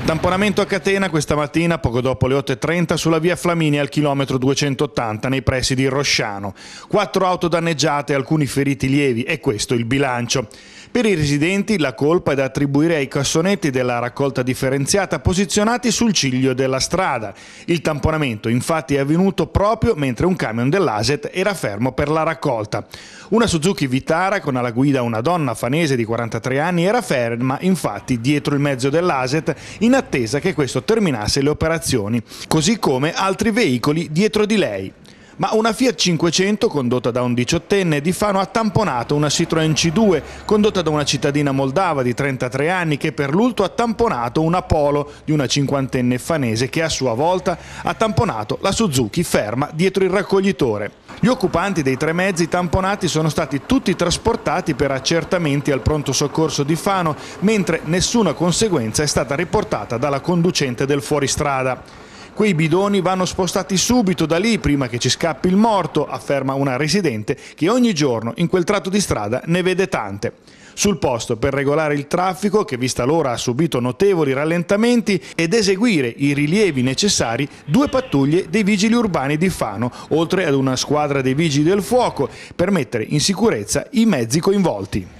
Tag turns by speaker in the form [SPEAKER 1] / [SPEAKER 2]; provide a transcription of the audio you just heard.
[SPEAKER 1] Tamponamento a catena questa mattina, poco dopo le 8:30, sulla via Flaminia al chilometro 280 nei pressi di Rosciano. 4 auto danneggiate e alcuni feriti lievi, e questo il bilancio. Per i residenti la colpa è da attribuire ai cassonetti della raccolta differenziata posizionati sul ciglio della strada. Il tamponamento infatti è avvenuto proprio mentre un camion dell'ASET era fermo per la raccolta. Una Suzuki Vitara con alla guida una donna fanese di 43 anni era ferma infatti dietro il mezzo dell'ASET in attesa che questo terminasse le operazioni, così come altri veicoli dietro di lei. Ma una Fiat 500 condotta da un 18enne di Fano ha tamponato una Citroën C2 condotta da una cittadina moldava di 33 anni che per l'ultimo ha tamponato una Polo di una 50enne fanese che a sua volta ha tamponato la Suzuki ferma dietro il raccoglitore. Gli occupanti dei 3 mezzi tamponati sono stati tutti trasportati per accertamenti al pronto soccorso di Fano, mentre nessuna conseguenza è stata riportata dalla conducente del fuoristrada. Quei bidoni vanno spostati subito da lì prima che ci scappi il morto, afferma una residente che ogni giorno in quel tratto di strada ne vede tante. Sul posto per regolare il traffico, che vista l'ora ha subito notevoli rallentamenti, ed eseguire i rilievi necessari 2 pattuglie dei vigili urbani di Fano, oltre ad una squadra dei vigili del fuoco, per mettere in sicurezza i mezzi coinvolti.